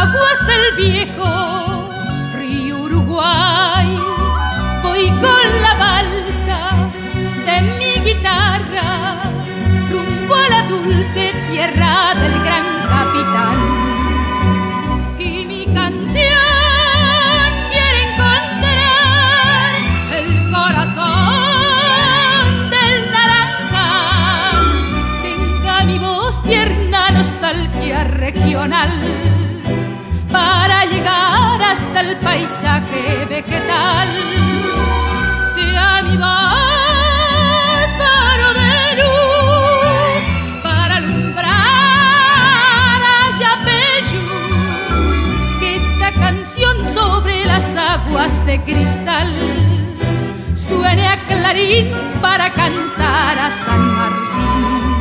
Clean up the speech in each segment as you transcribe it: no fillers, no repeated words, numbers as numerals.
aguas del viejo río Uruguay. Voy con la balsa de mi guitarra rumbo a la dulce tierra del gran capitán. Y mi canción quiere encontrar el corazón del naranjal. Tenga mi voz tierna nostalgia regional para llegar hasta el paisaje vegetal. Sea mi voz faro de luz para alumbrar a Yapeyú, que esta canción sobre las aguas de cristal suene a clarín para cantar a San Martín.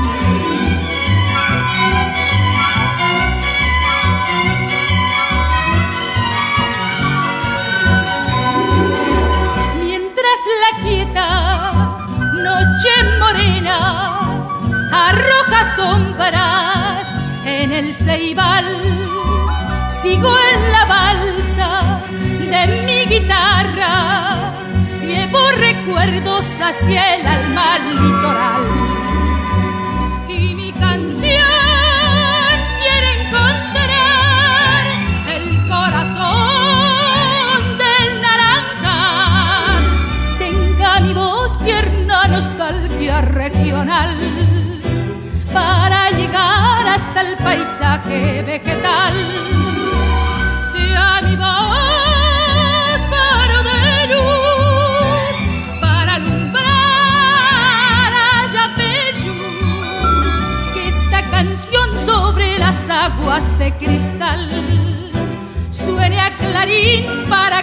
La quieta noche morena arroja sombras en el ceibal. Sigo en la balsa de mi guitarra, llevo recuerdos hacia el alma litoral. Y mi canción quiere encontrar el corazón del naranjal. Mi voz tierna nostalgia regional para llegar hasta el paisaje vegetal. Sea mi voz faro de luz para alumbrar a Yapeyú, que esta canción sobre las aguas de cristal suene a clarín para